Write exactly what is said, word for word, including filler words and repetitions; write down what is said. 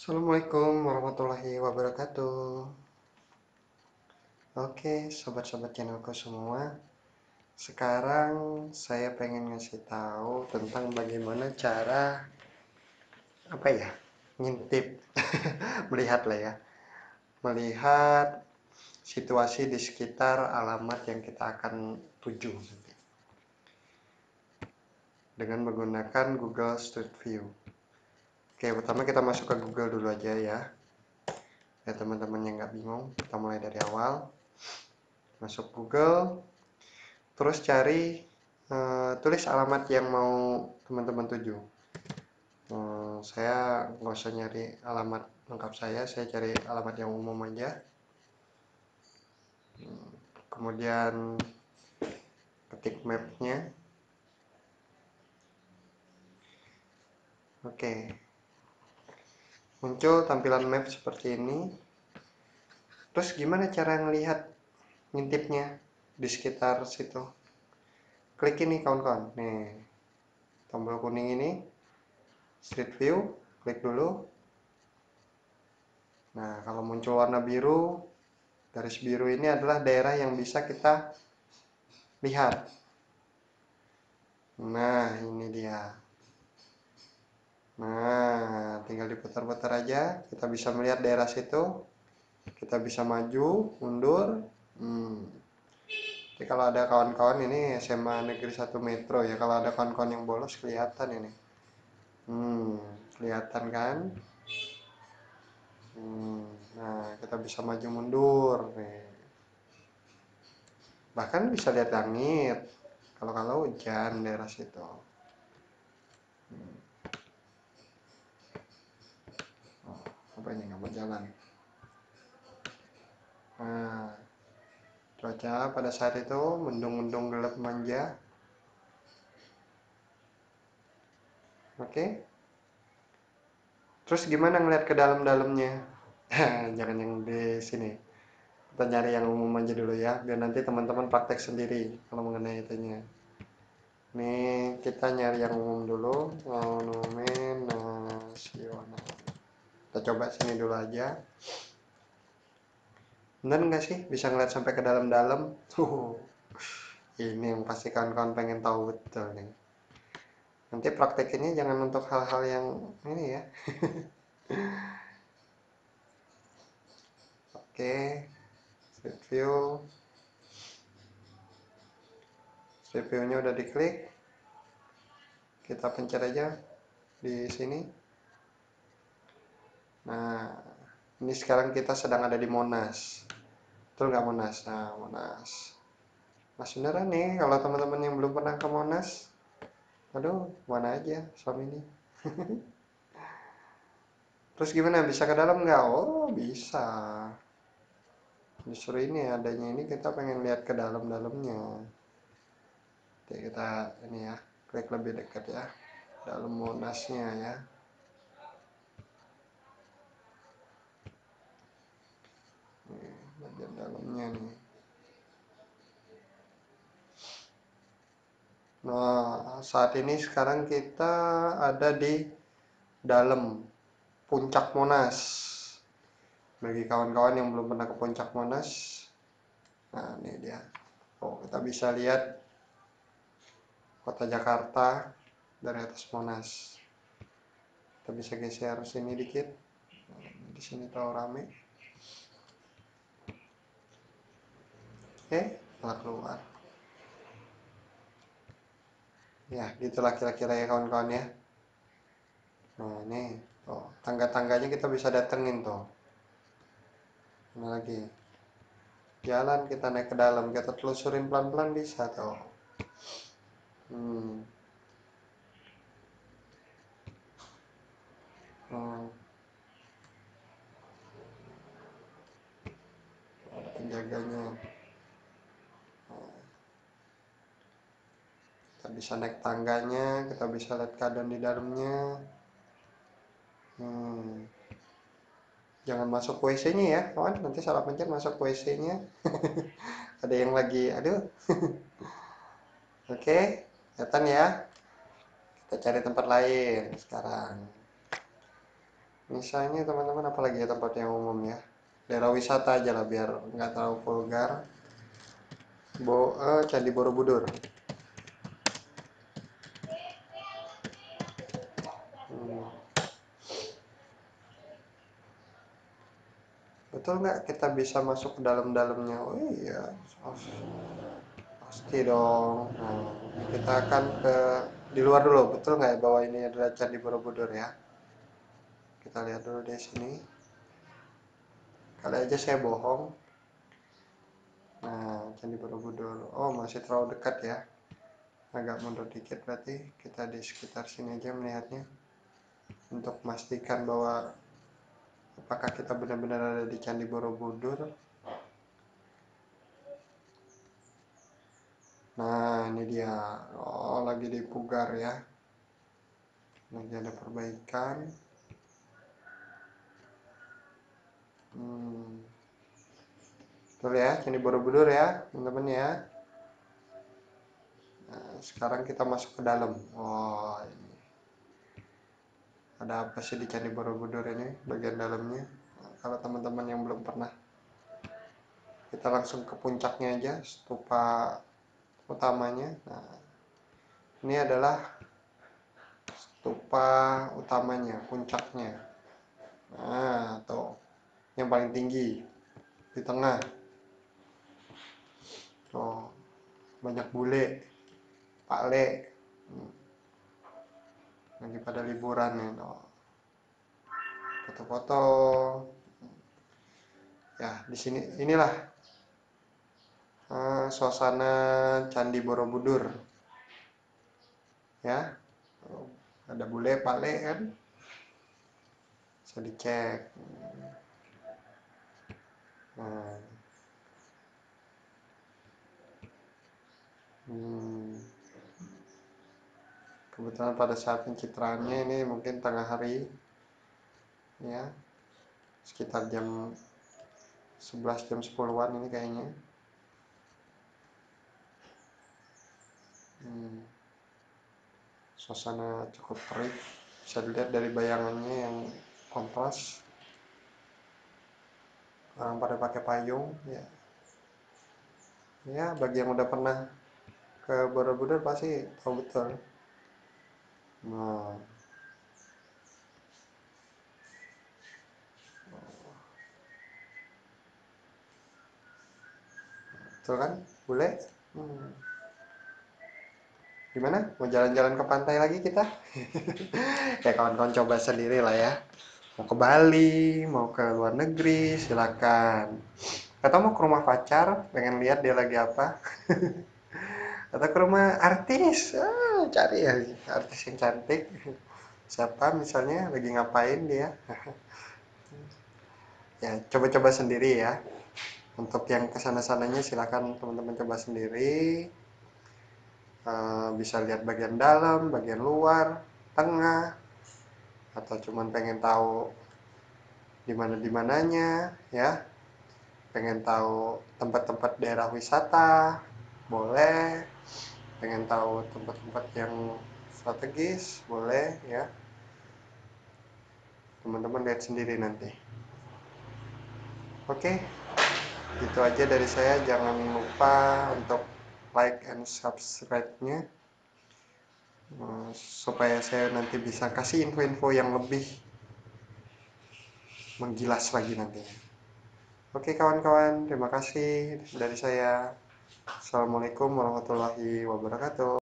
Assalamualaikum warahmatullahi wabarakatuh. Oke, sobat-sobat channelku semua. Sekarang saya pengen ngasih tahu tentang bagaimana cara apa ya? Ngintip. Melihat lah ya. Melihat situasi di sekitar alamat yang kita akan tuju nanti. Dengan menggunakan Google Street View. Oke, pertama kita masuk ke Google dulu aja ya. Ya teman-teman yang nggak bingung, kita mulai dari awal. Masuk Google, terus cari uh, tulis alamat yang mau teman-teman tuju. Uh, saya nggak usah nyari alamat lengkap saya, saya cari alamat yang umum aja. Hmm, kemudian ketik mapnya. Oke, muncul tampilan map seperti ini. Terus gimana cara ngelihat ngintipnya di sekitar situ? Klik ini kawan-kawan. Nih, tombol kuning ini, Street View, klik dulu. Nah, kalau muncul warna biru, garis biru ini adalah daerah yang bisa kita lihat. Nah, ini dia. Nah, tinggal diputar-putar aja. Kita bisa melihat daerah situ. Kita bisa maju, mundur. Hmm. Jadi kalau ada kawan-kawan ini S M A Negeri satu Metro ya. Kalau ada kawan-kawan yang bolos kelihatan ini. Hmm, kelihatan kan? Hmm. Nah, kita bisa maju mundur. Nih. Bahkan bisa lihat langit. Kalau-kalau hujan daerah situ. Hmm. Oh, apa ini nggak mau jalan? Nah, cuaca pada saat itu mendung-mendung gelap manja. Oke. Terus gimana ngeliat ke dalam-dalamnya? Jangan yang di sini. Kita nyari yang umum aja dulu ya, biar nanti teman-teman praktek sendiri kalau mengenai itunya. Nih, kita nyari yang umum dulu, monumen nasional. Kita coba sini dulu aja. Bener nggak sih bisa ngeliat sampai ke dalam-dalam? Tuh, ini yang pasti kawan-kawan pengen tahu betul nih. Nanti praktekinnya jangan untuk hal-hal yang ini ya. Oke, street view. Street view-nya udah diklik. Kita pencet aja di sini. Nah, ini sekarang kita sedang ada di Monas. Betul nggak Monas? Nah, Monas. Mas beneran nih, kalau teman-teman yang belum pernah ke Monas, aduh, mana aja selama ini. Terus gimana? Bisa ke dalam nggak? Oh, bisa. Justru ini adanya ini kita pengen lihat ke dalam-dalamnya. Oke, kita ini ya, klik lebih dekat ya, dalam Monasnya ya. Nih, bagian dalamnya nih. Nah, saat ini sekarang kita ada di dalam Puncak Monas. Bagi kawan-kawan yang belum pernah ke Puncak Monas, nah ini dia. Oh, kita bisa lihat kota Jakarta dari atas Monas. Kita bisa geser sini dikit. Di sini terlalu rame. Oke, kita keluar. Ya, gitulah kira-kira ya kawan-kawan ya. Nah, ini tuh, tangga-tangganya kita bisa datengin tuh. Ini lagi. Jalan kita naik ke dalam, kita telusurin pelan-pelan bisa tuh. Hmm. Hmm. Ada penjaganya. Kita bisa naik tangganya, kita bisa lihat keadaan di dalamnya. Hmm. Jangan masuk W C-nya ya, kawan. Nanti salah pencet masuk W C-nya. Ada yang lagi, aduh. Oke, kelihatan ya. Kita cari tempat lain sekarang. Misalnya teman-teman apalagi ya tempat yang umum ya, daerah wisata aja lah biar nggak terlalu vulgar. Bo eh, Candi Borobudur. Hmm. Betul nggak kita bisa masuk ke dalam-dalamnya? Oh iya, pasti dong. Nah, kita akan ke di luar dulu. Betul nggak ya bahwa ini adalah Candi Borobudur ya? Kita lihat dulu di sini. Kali aja saya bohong. Nah, Candi Borobudur. Oh, masih terlalu dekat ya. Agak mundur dikit berarti kita di sekitar sini aja melihatnya. Untuk memastikan bahwa apakah kita benar-benar ada di Candi Borobudur. Nah, ini dia. Oh, lagi dipugar ya. Lagi ada perbaikan. Hmm. Betul ya, Candi Borobudur ya, teman-teman ya. Nah, sekarang kita masuk ke dalam. Oh, ini. Ada apa sih di Candi Borobudur ini, bagian dalamnya? Nah, kalau teman-teman yang belum pernah, kita langsung ke puncaknya aja, stupa utamanya. Nah, ini adalah stupa utamanya, puncaknya. Nah, tuh, yang paling tinggi di tengah. Oh, banyak bule, Pak Le, hmm, lagi pada liburan ya. Oh, foto-foto. Ya, di sini inilah uh, suasana Candi Borobudur. Ya, oh, ada bule, Pak Le kan, bisa dicek. Nah, hmm, kebetulan pada saat pencitraannya ini mungkin tengah hari, ya, sekitar jam sebelas jam sepuluhan ini kayaknya. Hmm, suasana cukup terik, bisa dilihat dari bayangannya yang kontras. Orang pada pakai payung, ya. Ya, bagi yang udah pernah ke Borobudur pasti tahu betul. Nah, betul kan, bule? Hmm. Gimana? Mau jalan-jalan ke pantai lagi kita? Ya kawan-kawan coba sendiri lah ya. Mau ke Bali, mau ke luar negeri, silakan. Atau mau ke rumah pacar, pengen lihat dia lagi apa. Atau ke rumah artis, ah, cari ya artis yang cantik. Siapa misalnya, lagi ngapain dia. Ya, coba-coba sendiri ya. Untuk yang kesana-sananya silakan teman-teman coba sendiri. Eh, bisa lihat bagian dalam, bagian luar, tengah, atau cuman pengen tahu di mana di mananya ya, pengen tahu tempat-tempat daerah wisata boleh, pengen tahu tempat-tempat yang strategis boleh ya, teman-teman lihat sendiri nanti. Oke, itu aja dari saya. Jangan lupa untuk like and subscribe-nya, eh, supaya saya nanti bisa kasih info-info yang lebih menggilas lagi nantinya. Oke kawan-kawan, terima kasih dari saya. Assalamualaikum warahmatullahi wabarakatuh.